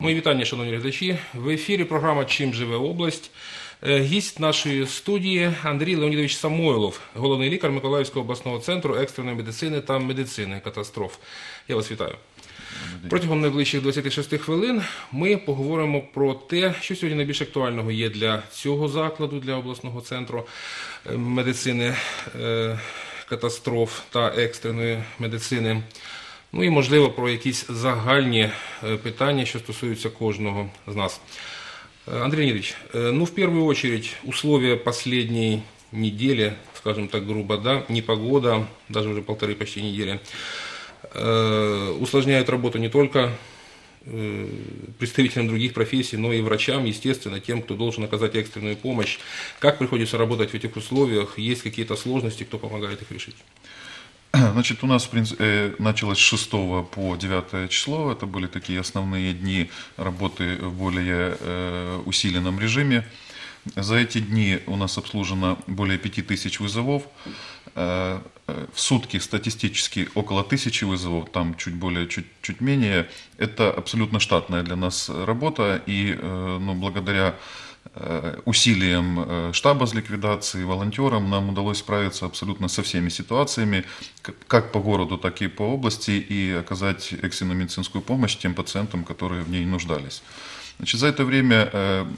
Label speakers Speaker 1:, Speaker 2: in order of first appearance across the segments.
Speaker 1: Мої вітання, шановні глядачі. В ефірі програма «Чим живе область». Гість нашої студії Андрій Леонідович Самойлов, головний лікар Миколаївського обласного центру екстреної медицини та медицини катастроф. Я вас вітаю. Протягом найближчих 26 хвилин ми поговоримо про те, що сьогодні найбільш актуального є для цього закладу, для обласного центру медицини катастроф та екстреної медицини. Ну і, можливо, про якісь загальні питання, що стосуються кожного з нас. Андрей Леонидович, в первую очередь, условия последней недели, скажем так грубо, да, непогода, даже уже почти недели, усложняют работу не только представителям других профессий, но и врачам, естественно, тем, кто должен оказать экстренную помощь. Как приходится работать в этих условиях? Есть какие-то сложности, кто помогает их решить?
Speaker 2: Значит, у нас, в принципе, началось с 6 по 9 число. Это были такие основные дни работы в более усиленном режиме. За эти дни у нас обслужено более 5000 вызовов. В сутки статистически около 1000 вызовов, там чуть более, чуть менее. Это абсолютно штатная для нас работа. И благодаря усилиям штаба с ликвидацией, волонтерам нам удалось справиться абсолютно со всеми ситуациями, как по городу, так и по области, и оказать экстренную медицинскую помощь тем пациентам, которые в ней нуждались. Значит, за это время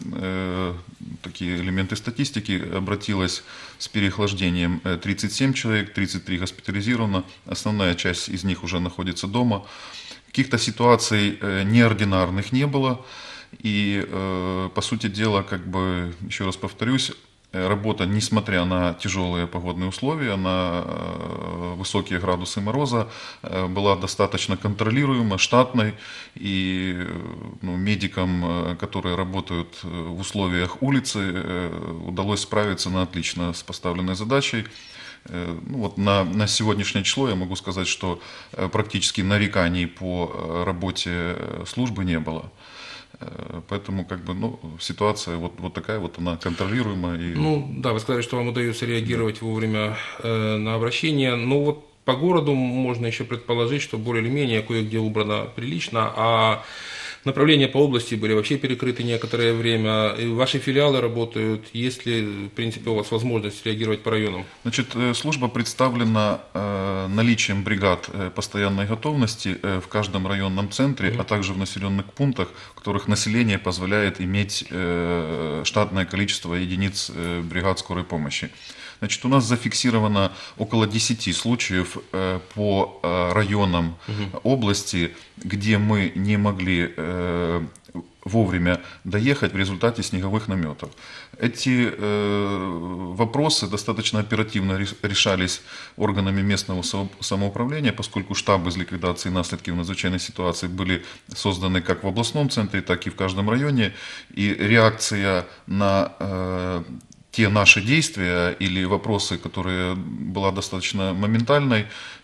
Speaker 2: такие элементы статистики: обратилось с переохлаждением 37 человек, 33 госпитализировано, основная часть из них уже находится дома. Каких-то ситуаций неординарных не было. И, по сути дела, еще раз повторюсь, работа, несмотря на тяжелые погодные условия, на высокие градусы мороза, была достаточно контролируема, штатной. И медикам, которые работают в условиях улицы, удалось справиться на отлично с поставленной задачей. На сегодняшнее число я могу сказать, что практически нареканий по работе службы не было. Поэтому ситуация вот такая вот, она контролируемая.
Speaker 1: Да, вы сказали, что вам удается реагировать вовремя на обращение. По городу можно еще предположить, что более или менее кое-где убрано прилично, а направления по области были вообще перекрыты некоторое время. И ваши филиалы работают. Есть ли, в принципе, у вас возможность реагировать по районам?
Speaker 2: Значит, служба представлена наличием бригад постоянной готовности в каждом районном центре, а также в населенных пунктах, в которых население позволяет иметь штатное количество единиц бригад скорой помощи. Значит, у нас зафиксировано около 10 случаев по районам области, где мы не могли вовремя доехать в результате снеговых наметов. Эти вопросы достаточно оперативно решались органами местного самоуправления, поскольку штабы с ликвидацией наследков надзвычайной ситуации были созданы как в областном центре, так и в каждом районе. И реакция на те наши действия или вопросы, которые была достаточно моментальной,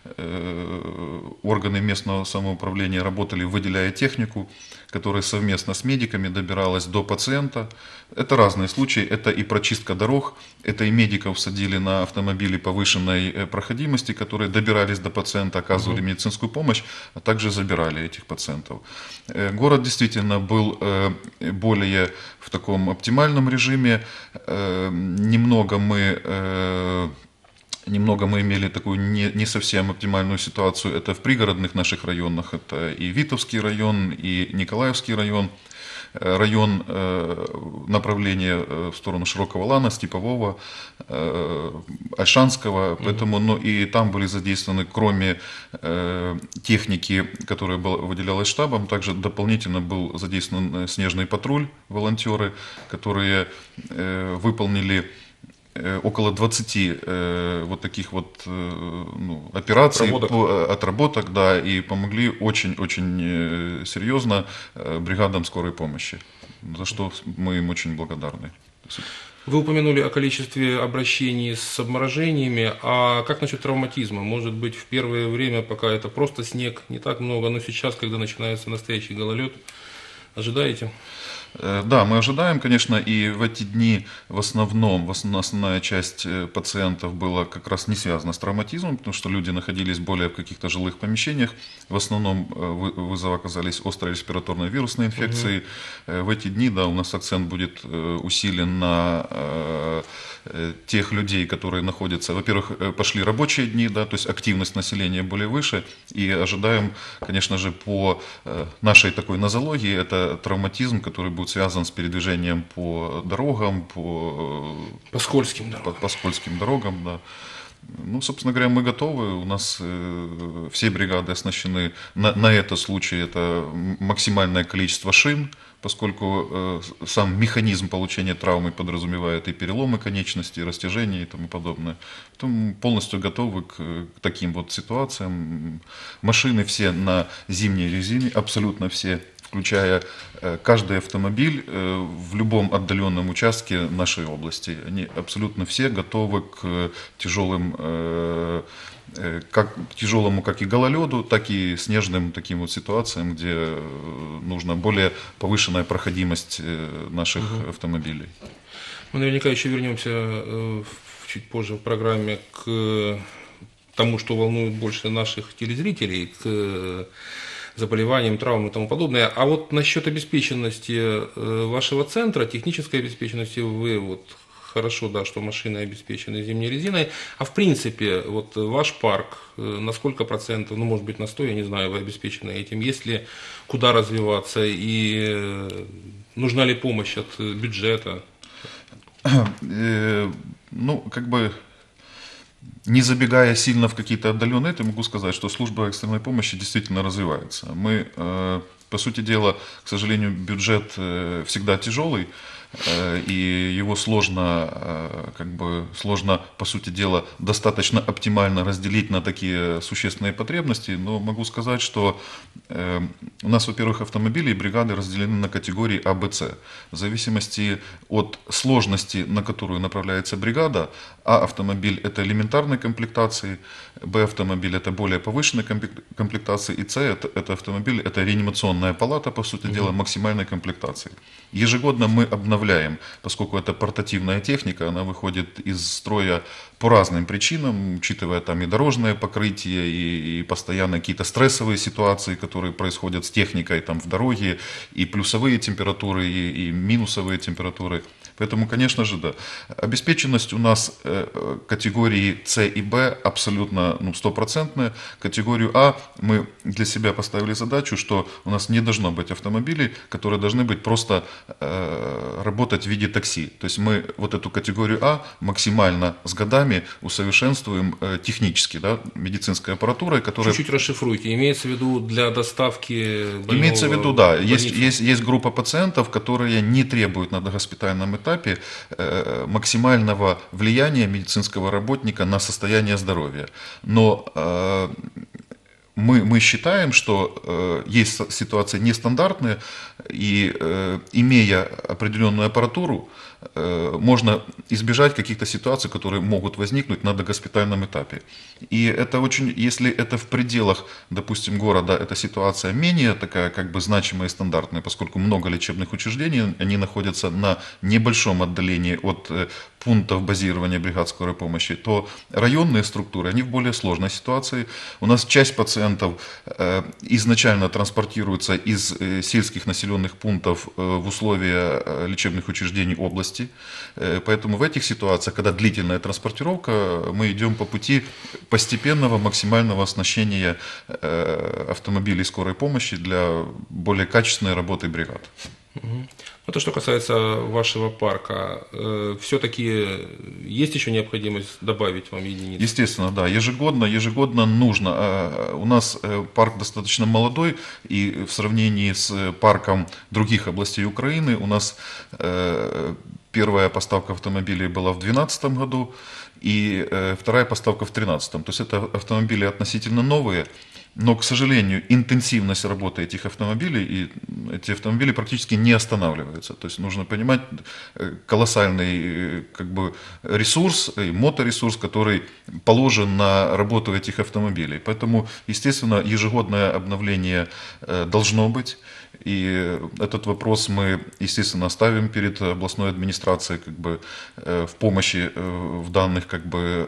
Speaker 2: органы местного самоуправления работали, выделяя технику, которая совместно с медиками добиралась до пациента. Это разные случаи, это и прочистка дорог, это и медиков садили на автомобили повышенной проходимости, которые добирались до пациента, оказывали медицинскую помощь, а также забирали этих пациентов. Город действительно был более в таком оптимальном режиме. Немного мы имели такую не совсем оптимальную ситуацию. Это в пригородных наших районах. Это и Витовский район, и Николаевский район. Район направления в сторону Широкого Лана, Степового, Ольшанского. Поэтому, и там были задействованы, кроме техники, которая выделялась штабом, также дополнительно был задействован снежный патруль, волонтеры, которые выполнили около 20 вот таких вот операций, отработок, да, и помогли очень-очень серьезно бригадам скорой помощи, за что мы им очень благодарны.
Speaker 1: Вы упомянули о количестве обращений с обморожениями, а как насчет травматизма? Может быть, в первое время, пока это просто снег, не так много, но сейчас, когда начинается настоящий гололед, ожидаете?
Speaker 2: Да, мы ожидаем, конечно, и в эти дни основная часть пациентов была как раз не связана с травматизмом, потому что люди находились более в каких-то жилых помещениях. В основном вызовы оказались острой респираторной вирусной инфекцией. В эти дни, да, у нас акцент будет усилен на тех людей, которые находятся, во-первых, пошли рабочие дни, да, то есть активность населения более выше, и ожидаем, конечно же, по нашей такой нозологии, это травматизм, который будет связан с передвижением по дорогам,
Speaker 1: По скользким дорогам.
Speaker 2: по скользким дорогам, да. Ну, собственно говоря, мы готовы. У нас все бригады оснащены на этот случай. Это максимальное количество шин, поскольку сам механизм получения травмы подразумевает и переломы конечностей, и растяжения и тому подобное. Поэтому полностью готовы к таким вот ситуациям. Машины все на зимней резине, абсолютно все, включая каждый автомобиль в любом отдаленном участке нашей области. Они абсолютно все готовы к тяжелому как и гололеду, так и снежным таким вот ситуациям, где нужна более повышенная проходимость наших автомобилей.
Speaker 1: Мы наверняка еще вернемся чуть позже в программе к тому, что волнует больше наших телезрителей, к заболеваниям, травмам и тому подобное. А вот насчет обеспеченности вашего центра, технической обеспеченности, вы вот хорошо, да, что машины обеспечены зимней резиной. А в принципе, вот ваш парк, на сколько процентов, ну, может быть, на 100, я не знаю, вы обеспечены этим? Есть ли куда развиваться и нужна ли помощь от бюджета?
Speaker 2: Ну, как бы, не забегая сильно в какие-то отдаленные, я могу сказать, что служба экстренной помощи действительно развивается. Мы, по сути дела, к сожалению, бюджет всегда тяжелый, и его сложно, по сути дела, достаточно оптимально разделить на такие существенные потребности, но могу сказать, что у нас, во-первых, автомобили и бригады разделены на категории А, Б, С. В зависимости от сложности, на которую направляется бригада, А автомобиль это элементарной комплектации, Б автомобиль это более повышенной комплектации, и С это автомобиль, это реанимационная палата, по сути дела, максимальной комплектации. Ежегодно мы обновляем, поскольку это портативная техника, она выходит из строя по разным причинам, учитывая там и дорожное покрытие, и постоянно какие-то стрессовые ситуации, которые происходят с техникой там в дороге, и плюсовые температуры, и минусовые температуры. Поэтому, конечно же, да. Обеспеченность у нас категории С и Б абсолютно стопроцентная. Категорию А мы для себя поставили задачу, что у нас не должно быть автомобилей, которые должны быть просто работать в виде такси. То есть мы вот эту категорию А максимально с годами усовершенствуем технически, да, медицинской аппаратурой, которая...
Speaker 1: Чуть-чуть расшифруйте. Имеется в виду для доставки больного...
Speaker 2: Имеется в виду, да. Есть группа пациентов, которые не требуют на догоспитальном этапе максимального влияния медицинского работника на состояние здоровья. Но мы считаем, что есть ситуации нестандартные, и имея определенную аппаратуру, можно избежать каких-то ситуаций, которые могут возникнуть на догоспитальном этапе. И это очень, если это в пределах, допустим, города, эта ситуация менее такая, как бы значимая и стандартная, поскольку много лечебных учреждений, они находятся на небольшом отдалении от пунктов базирования бригад скорой помощи, то районные структуры, они в более сложной ситуации. У нас часть пациентов изначально транспортируется из сельских населенных пунктов в условия лечебных учреждений области. Поэтому в этих ситуациях, когда длительная транспортировка, мы идем по пути постепенного максимального оснащения автомобилей скорой помощи для более качественной работы бригад.
Speaker 1: Ну, то, что касается вашего парка, все-таки есть еще необходимость добавить вам единиц?
Speaker 2: Естественно, да. Ежегодно нужно. У нас парк достаточно молодой, и в сравнении с парком других областей Украины у нас первая поставка автомобилей была в 2012 году, и вторая поставка в 2013. То есть это автомобили относительно новые. Но, к сожалению, интенсивность работы этих автомобилей, и эти автомобили практически не останавливаются. То есть нужно понимать колоссальный как бы, ресурс, моторесурс, который положен на работу этих автомобилей. Поэтому, естественно, ежегодное обновление должно быть. И этот вопрос мы, естественно, ставим перед областной администрацией как бы, в помощи в данных, как бы,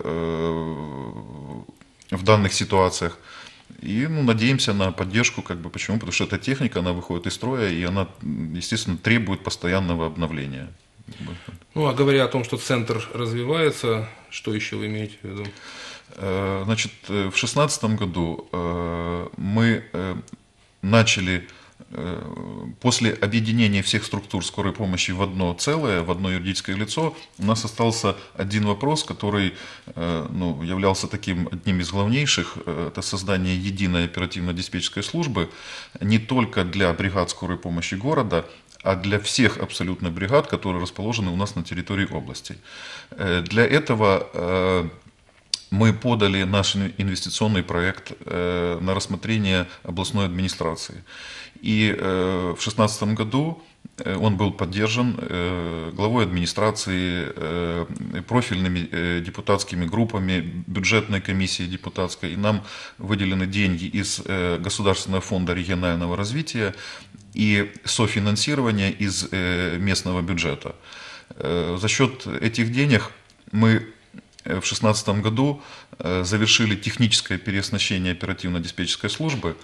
Speaker 2: в данных ситуациях. И надеемся на поддержку, как бы, почему? Потому что эта техника, она выходит из строя, и она, естественно, требует постоянного обновления.
Speaker 1: Ну, а говоря о том, что центр развивается, что еще вы имеете в виду?
Speaker 2: Значит, в 2016 году мы начали, после объединения всех структур скорой помощи в одно целое, в одно юридическое лицо, у нас остался один вопрос, который являлся таким одним из главнейших, это создание единой оперативно-диспетчерской службы не только для бригад скорой помощи города, а для всех абсолютно бригад, которые расположены у нас на территории области. Для этого мы подали наш инвестиционный проект на рассмотрение областной администрации. И в 2016 году он был поддержан главой администрации, профильными депутатскими группами, бюджетной комиссией депутатской. И нам выделены деньги из Государственного фонда регионального развития и софинансирования из местного бюджета. За счет этих денег мы в 2016 году завершили техническое переоснащение оперативно-диспетчерской службы.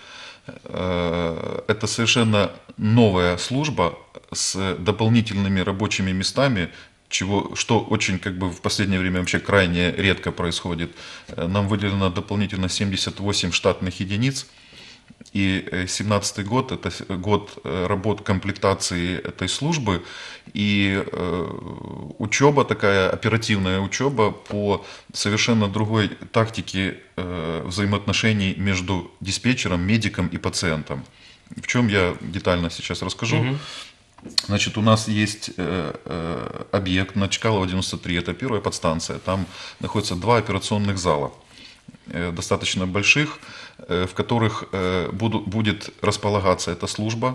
Speaker 2: Это совершенно новая служба с дополнительными рабочими местами, что очень как бы, в последнее время вообще крайне редко происходит. Нам выделено дополнительно 78 штатных единиц. И 2017 год – это год работ комплектации этой службы и учеба, такая оперативная учеба по совершенно другой тактике взаимоотношений между диспетчером, медиком и пациентом. В чем я детально сейчас расскажу. Значит, у нас есть объект на Чкалова 93, это первая подстанция. Там находится 2 операционных зала, достаточно больших, в которых будет располагаться эта служба.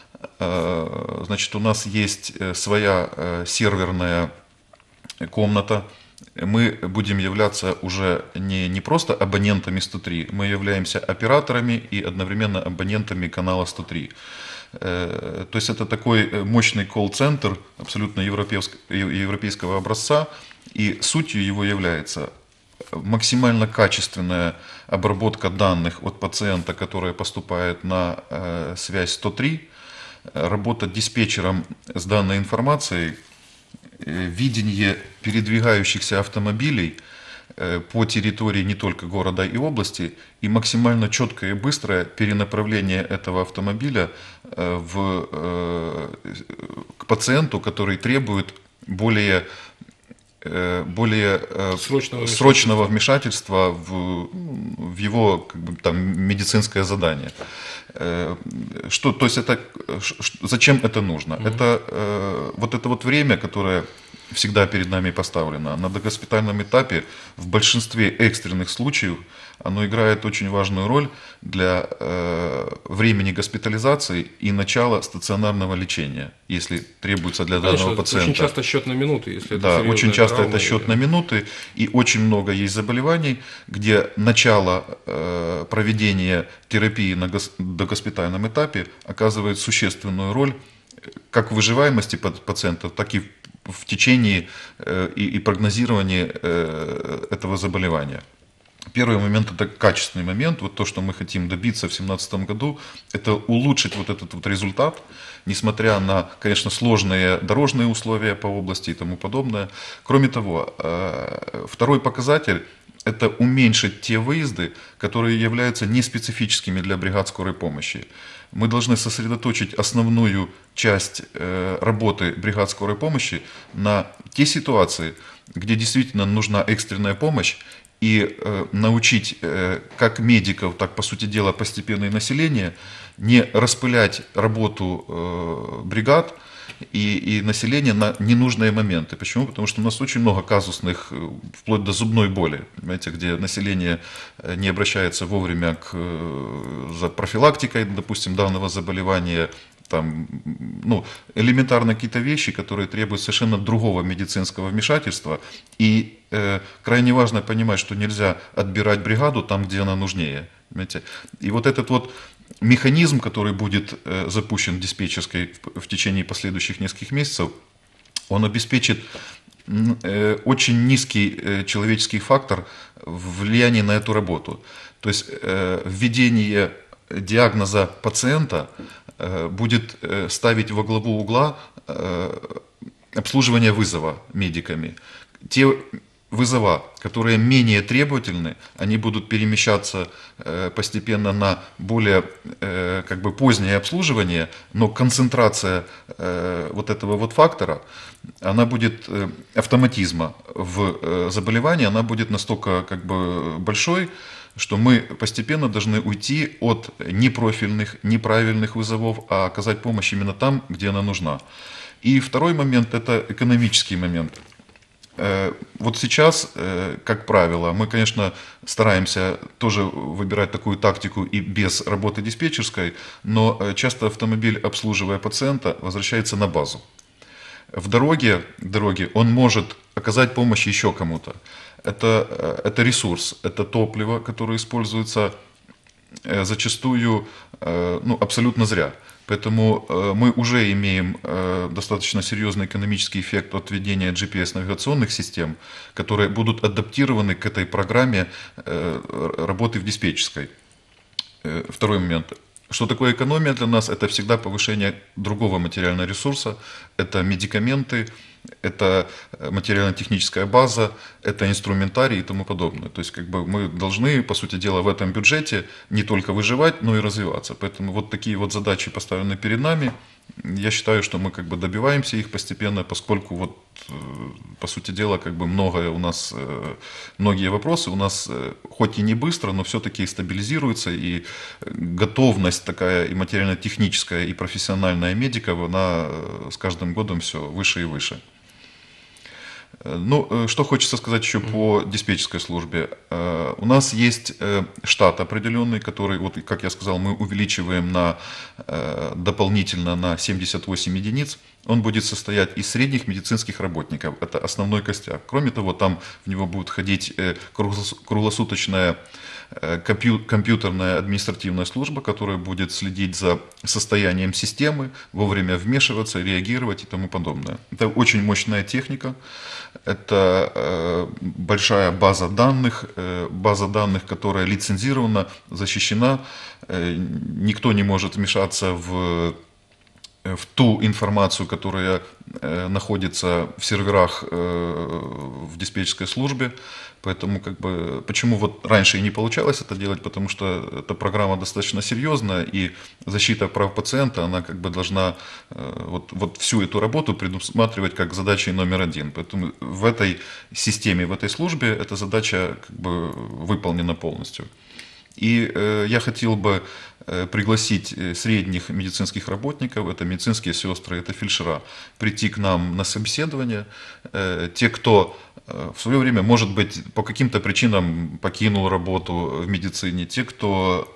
Speaker 2: Значит, у нас есть своя серверная комната. Мы будем являться уже не просто абонентами 103, мы являемся операторами и одновременно абонентами канала 103. То есть это такой мощный колл-центр абсолютно европейского образца, и сутью его является максимально качественная обработка данных от пациента, которая поступает на связь 103, работа диспетчером с данной информацией, видение передвигающихся автомобилей по территории не только города и области, и максимально четкое и быстрое перенаправление этого автомобиля к пациенту, который требует более срочного вмешательства в его как бы, там, медицинское задание. То есть зачем это нужно? Это вот время, которое всегда перед нами поставлено, на догоспитальном этапе в большинстве экстренных случаев оно играет очень важную роль для времени госпитализации и начала стационарного лечения, если требуется для данного пациента.
Speaker 1: Очень часто счет на минуты. Если
Speaker 2: да,
Speaker 1: это
Speaker 2: очень часто
Speaker 1: травма,
Speaker 2: это счет на минуты, и очень много есть заболеваний, где начало проведения терапии на догоспитальном этапе оказывает существенную роль как в выживаемости пациентов, так и в течение и прогнозировании этого заболевания. Первый момент – это качественный момент. Вот то, что мы хотим добиться в 2017 году, это улучшить вот этот вот результат, несмотря на, конечно, сложные дорожные условия по области и тому подобное. Кроме того, второй показатель – это уменьшить те выезды, которые являются неспецифическими для бригад скорой помощи. Мы должны сосредоточить основную часть работы бригад скорой помощи на те ситуации, где действительно нужна экстренная помощь, и научить как медиков, так, по сути дела, постепенно и население не распылять работу бригад и население на ненужные моменты. Почему? Потому что у нас очень много казусных, вплоть до зубной боли, понимаете, где население не обращается вовремя за профилактикой, допустим, данного заболевания, там, ну, элементарно какие-то вещи, которые требуют совершенно другого медицинского вмешательства. И крайне важно понимать, что нельзя отбирать бригаду там, где она нужнее. Понимаете? И вот этот вот механизм, который будет запущен диспетчерской в течение последующих нескольких месяцев, он обеспечит очень низкий человеческий фактор влияния на эту работу. То есть введение диагноза пациента будет ставить во главу угла обслуживание вызова медиками. Те вызова, которые менее требовательны, они будут перемещаться постепенно на более как бы позднее обслуживание, но концентрация вот этого вот фактора, она будет автоматизма в заболевании, она будет настолько как бы большой, что мы постепенно должны уйти от непрофильных, неправильных вызовов, а оказать помощь именно там, где она нужна. И второй момент – это экономический момент. Вот сейчас, как правило, мы, конечно, стараемся тоже выбирать такую тактику и без работы диспетчерской, но часто автомобиль, обслуживая пациента, возвращается на базу. В дороге он может оказать помощь еще кому-то. Это ресурс, это топливо, которое используется зачастую абсолютно зря. Поэтому мы уже имеем достаточно серьезный экономический эффект от введения GPS-навигационных систем, которые будут адаптированы к этой программе работы в диспетчерской. Второй момент. Что такое экономия для нас? Это всегда повышение другого материального ресурса, это медикаменты, это материально-техническая база, это инструментарий и тому подобное. То есть как бы мы должны, по сути дела, в этом бюджете не только выживать, но и развиваться. Поэтому вот такие вот задачи поставлены перед нами. Я считаю, что мы как бы добиваемся их постепенно, поскольку вот, по сути дела, как бы многие вопросы у нас хоть и не быстро, но все-таки стабилизируются, и готовность такая и материально-техническая, и профессиональная медиков, она с каждым годом все выше и выше. Ну, что хочется сказать еще по диспетчерской службе. У нас есть штат определенный, который, вот, как я сказал, мы увеличиваем дополнительно на 78 единиц. Он будет состоять из средних медицинских работников. Это основной костяк. Кроме того, там в него будет входить круглосуточная компьютерная административная служба, которая будет следить за состоянием системы, вовремя вмешиваться, реагировать и тому подобное. Это очень мощная техника, это большая база данных, которая лицензирована, защищена. Никто не может вмешаться в ту информацию, которая находится в серверах в диспетчерской службе. Поэтому почему вот раньше и не получалось это делать, потому что эта программа достаточно серьезная, и защита прав пациента, она должна вот всю эту работу предусматривать как задачей номер один. Поэтому в этой системе, в этой службе эта задача выполнена полностью. И я хотел бы пригласить средних медицинских работников, это медицинские сестры, это фельдшера, прийти к нам на собеседование. Те, кто в свое время, может быть, по каким-то причинам покинул работу в медицине, те, кто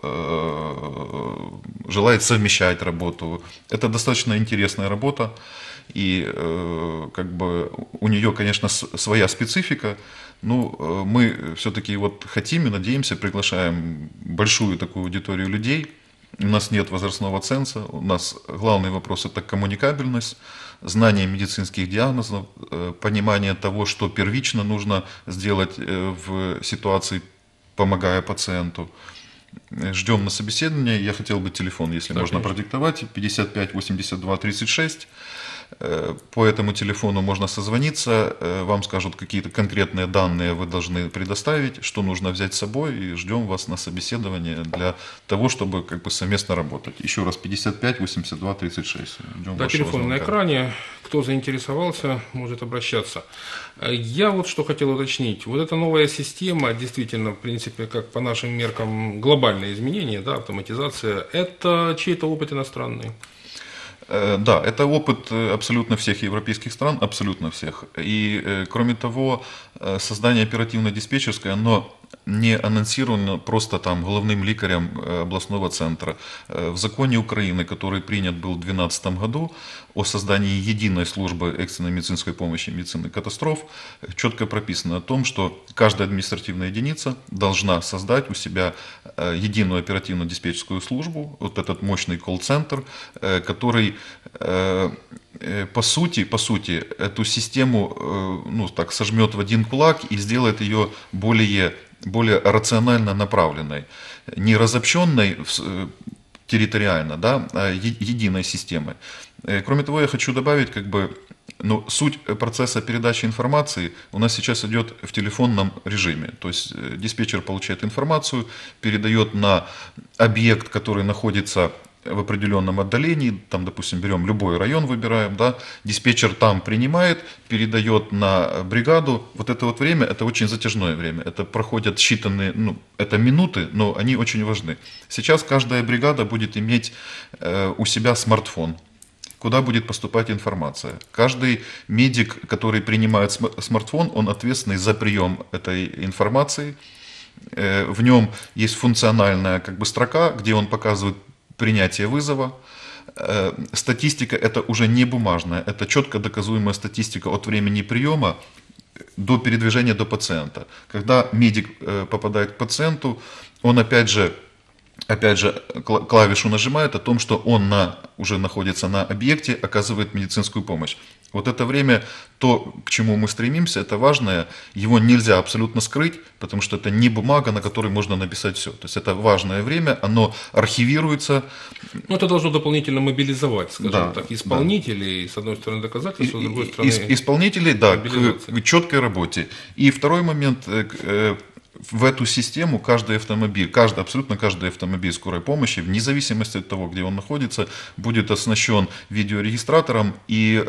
Speaker 2: желает совмещать работу. Это достаточно интересная работа, и у нее, конечно, своя специфика. Но мы все-таки хотим и надеемся, приглашаем большую такую аудиторию людей. У нас нет возрастного ценза, у нас главный вопрос – это коммуникабельность, знание медицинских диагнозов, понимание того, что первично нужно сделать в ситуации, помогая пациенту. Ждем на собеседование. Я хотел бы телефон, если можно, конечно, продиктовать. 55 82 36. По этому телефону можно созвониться, вам скажут какие-то конкретные данные вы должны предоставить, что нужно взять с собой, и ждем вас на собеседование для того, чтобы совместно работать. Еще раз, 55 82 36. Ждем
Speaker 1: да, телефон на экране. Кто заинтересовался, может обращаться. Я что хотел уточнить. Вот эта новая система, действительно, в принципе, как по нашим меркам, глобальное изменение, да, автоматизация, это чей-то опыт иностранный?
Speaker 2: Да, это опыт абсолютно всех европейских стран, абсолютно всех. И, кроме того, создание оперативно-диспетчерской, оно не анонсировано просто там главным лекарем областного центра. В законе Украины, который принят был в 2012 году о создании единой службы экстренной медицинской помощи и медицины катастроф, четко прописано о том, что каждая административная единица должна создать у себя единую оперативно-диспетчерскую службу, вот этот мощный колл-центр, который по сути, эту систему, ну, так, сожмет в один кулак и сделает ее более рационально направленной, не разобщенной территориально, да, а единой системой. Кроме того, я хочу добавить, ну, суть процесса передачи информации у нас сейчас идет в телефонном режиме. То есть диспетчер получает информацию, передает на объект, который находится в определенном отдалении, там, допустим, берем любой район, выбираем, да, диспетчер там принимает, передает на бригаду. Вот это вот время, это очень затяжное время, это проходят считанные, ну, это минуты, но они очень важны. Сейчас каждая бригада будет иметь у себя смартфон, куда будет поступать информация. Каждый медик, который принимает смартфон, он ответственный за прием этой информации. В нем есть функциональная строка, где он показывает принятие вызова. Статистика это уже не бумажная, это четко доказуемая статистика от времени приема до передвижения до пациента. Когда медик попадает к пациенту, он опять же клавишу нажимает о том, что он уже находится на объекте, оказывает медицинскую помощь. Вот это время, то, к чему мы стремимся, это важное, его нельзя абсолютно скрыть, потому что это не бумага, на которой можно написать все. То есть это важное время, оно архивируется.
Speaker 1: Ну, это должно дополнительно мобилизовать, скажем так, исполнителей, с одной стороны, доказательства, с другой стороны...
Speaker 2: Исполнителей, да, к четкой работе. И второй момент, в эту систему абсолютно каждый автомобиль скорой помощи, вне зависимости от того, где он находится, будет оснащен видеорегистратором и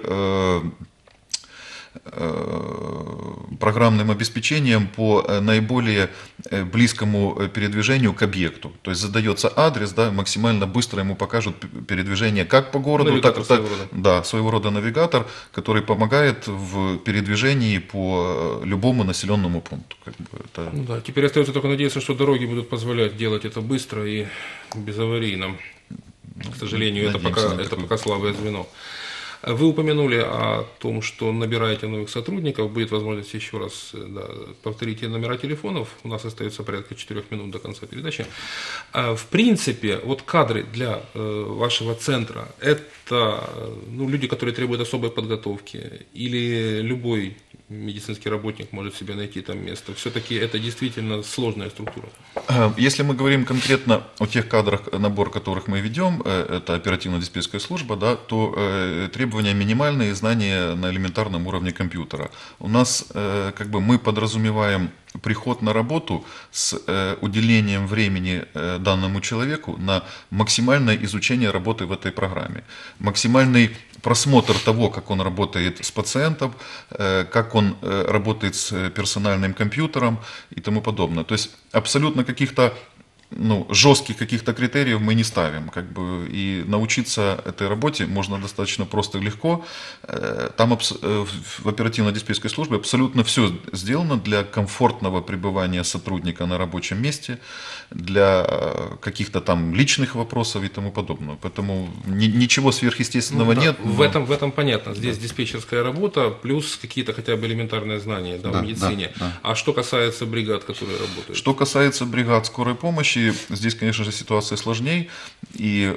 Speaker 2: программным обеспечением по наиболее близкому передвижению к объекту. То есть задается адрес, да, максимально быстро ему покажут передвижение как по городу, своего рода навигатор, который помогает в передвижении по любому населенному пункту.
Speaker 1: Ну да, теперь остается только надеяться, что дороги будут позволять делать это быстро и безаварийно. К сожалению, это пока слабое звено. Вы упомянули о том, что набираете новых сотрудников, будет возможность еще раз повторить номера телефонов, у нас остается порядка 4 минут до конца передачи. В принципе, вот кадры для вашего центра, это люди, которые требуют особой подготовки, или любой медицинский работник может себе найти там место? Все-таки это действительно сложная структура.
Speaker 2: Если мы говорим конкретно о тех кадрах, набор которых мы ведем, это оперативно-диспетчерская служба, да, то требования минимальные, знания на элементарном уровне компьютера. У нас мы подразумеваем приход на работу с уделением времени данному человеку на максимальное изучение работы в этой программе, максимальный просмотр того, как он работает с пациентом, как он работает с персональным компьютером и тому подобное. То есть абсолютно каких-то жестких каких-то критериев мы не ставим. И научиться этой работе можно достаточно просто и легко. Там в оперативно-диспетчерской службе абсолютно все сделано для комфортного пребывания сотрудника на рабочем месте, для каких-то там личных вопросов и тому подобное. Поэтому ничего сверхъестественного нет.
Speaker 1: В этом понятно. Здесь диспетчерская работа, плюс какие-то хотя бы элементарные знания в медицине. Да. А что касается бригад, которые работают?
Speaker 2: Что касается бригад скорой помощи, здесь, конечно же, ситуация сложнее, и,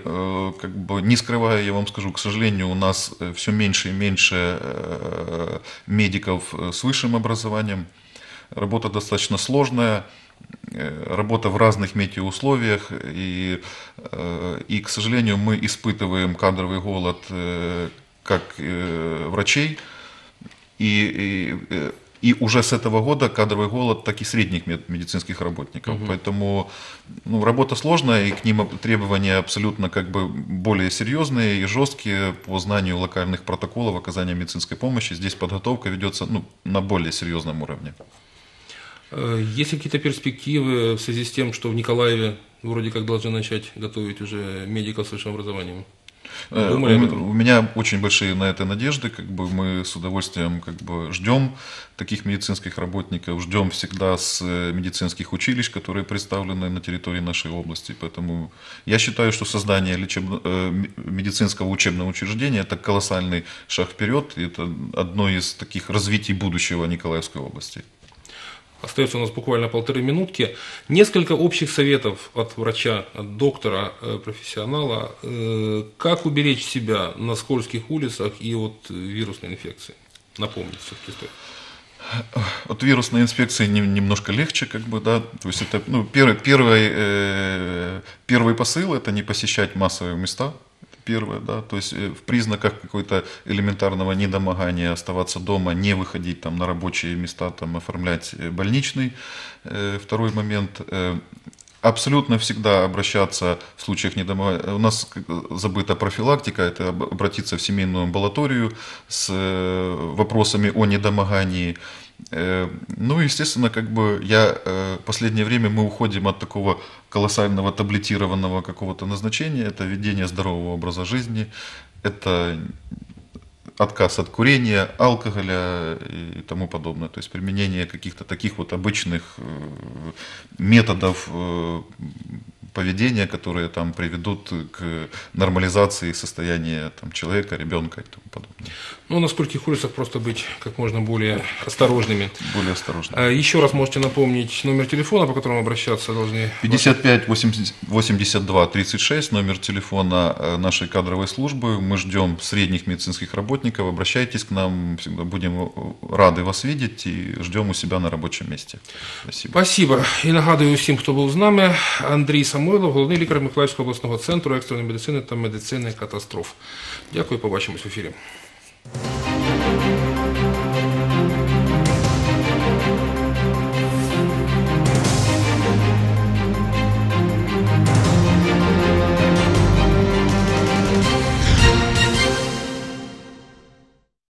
Speaker 2: не скрывая, я вам скажу, к сожалению, у нас все меньше и меньше медиков с высшим образованием, работа достаточно сложная, работа в разных метеоусловиях, и, к сожалению, мы испытываем кадровый голод как врачей, и уже с этого года кадровый голод, так и средних медицинских работников. Поэтому работа сложная, и к ним требования абсолютно более серьезные и жесткие по знанию локальных протоколов оказания медицинской помощи. Здесь подготовка ведется на более серьезном уровне.
Speaker 1: Есть какие-то перспективы в связи с тем, что в Николаеве вроде как должны начать готовить уже медиков с высшим образованием? Думали об этом?
Speaker 2: У меня очень большие на это надежды, как бы мы с удовольствием как бы ждем таких медицинских работников, ждем всегда с медицинских училищ, которые представлены на территории нашей области. Поэтому я считаю, что создание медицинского учебного учреждения – это колоссальный шаг вперед, и это одно из таких развитий будущего Николаевской области.
Speaker 1: Остается у нас буквально 1,5 минутки. Несколько общих советов от врача, от доктора, профессионала. Как уберечь себя на скользких улицах и от вирусной инфекции? Напомнить все-таки стоит.
Speaker 2: От вирусной инфекции немножко легче, как бы, да. То есть это первый посыл – это не посещать массовые места. Первое, да, то есть в признаках какой-то элементарного недомогания оставаться дома, не выходить там на рабочие места, там оформлять больничный. Второй момент, абсолютно всегда обращаться в случаях недомогания. У нас забыта профилактика, это обратиться в семейную амбулаторию с вопросами о недомогании. Ну, естественно, как бы в последнее время мы уходим от такого колоссального таблетированного какого-то назначения. Это ведение здорового образа жизни, это отказ от курения, алкоголя и тому подобное. То есть применение каких-то таких вот обычных методов поведения, которые там приведут к нормализации состояния там, человека, ребенка и тому подобное.
Speaker 1: Ну, на скольких улицах просто быть как можно более осторожными.
Speaker 2: Более осторожно.
Speaker 1: Еще раз можете напомнить номер телефона, по которому обращаться должны.
Speaker 2: 55 82 36, номер телефона нашей кадровой службы. Мы ждем средних медицинских работников. Обращайтесь к нам, всегда будем рады вас видеть и ждем у себя на рабочем месте. Спасибо.
Speaker 1: Спасибо. І нагадую всім, хто був з нами, Андрій Самойлов, головний лікар Миколаївського обласного центру екстреної медицини та медицини катастроф. Дякую, побачимось в ефірі.